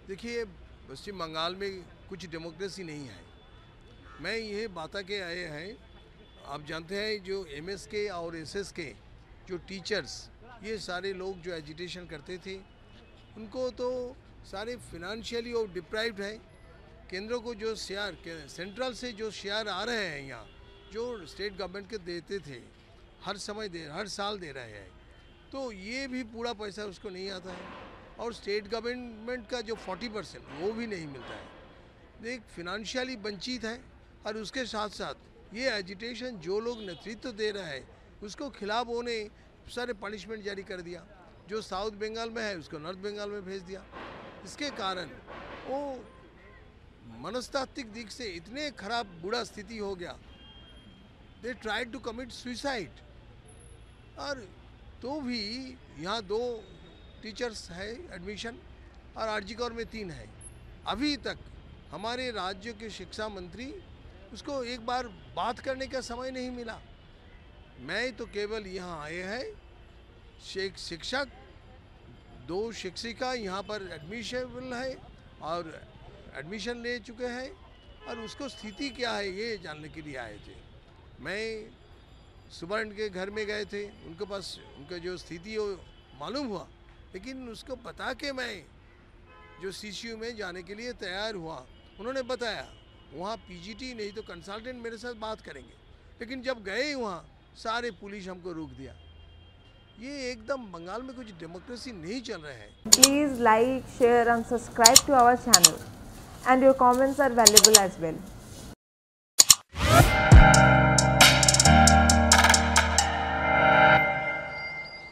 देखिए, पश्चिम बंगाल में कुछ डेमोक्रेसी नहीं है। मैं ये बता के आए हैं, आप जानते हैं जो एमएस के और एसएस के जो टीचर्स, ये सारे लोग जो एजिटेशन करते थे, उनको तो सारे फिनेंशियली और डिप्राइव्ड है। केंद्र को जो शेयर, सेंट्रल से जो शेयर आ रहे हैं यहाँ, जो स्टेट गवर्नमेंट के देते थे, हर साल दे रहे हैं, तो ये भी पूरा पैसा उसको नहीं आता है। और स्टेट गवर्नमेंट का जो 40% वो भी नहीं मिलता है। देख, फिनेंशियली वंचित है। और उसके साथ साथ ये एजिटेशन जो लोग नेतृत्व दे रहे हैं, उसको खिलाफ होने सारे पनिशमेंट जारी कर दिया। जो साउथ बंगाल में है उसको नॉर्थ बंगाल में भेज दिया। इसके कारण वो मनस्तात्विक दिख से इतने खराब बुरा स्थिति हो गया, they try to commit suicide. और तो भी यहाँ 2 टीचर्स है एडमिशन और आरजीकर में 3 है। अभी तक हमारे राज्य के शिक्षा मंत्री उसको एक बार बात करने का समय नहीं मिला। मैं तो केवल यहाँ आए हैं, शिक्षक 2 शिक्षिका यहाँ पर एडमिशनेबल है और एडमिशन ले चुके हैं, और उसको स्थिति क्या है ये जानने के लिए आए थे। मैं सुबह उनके घर में गए थे, उनके पास उनका जो स्थिति हो मालूम हुआ, लेकिन उसको बता के मैं जो सीसीयू में जाने के लिए तैयार हुआ। उन्होंने बताया वहाँ पीजीटी नहीं तो कंसल्टेंट मेरे साथ बात करेंगे, लेकिन जब गए वहाँ सारे पुलिस हमको रोक दिया। ये एकदम बंगाल में कुछ डेमोक्रेसी नहीं चल रहा है। Please like, share and subscribe to our channel, and your comments are valuable as well.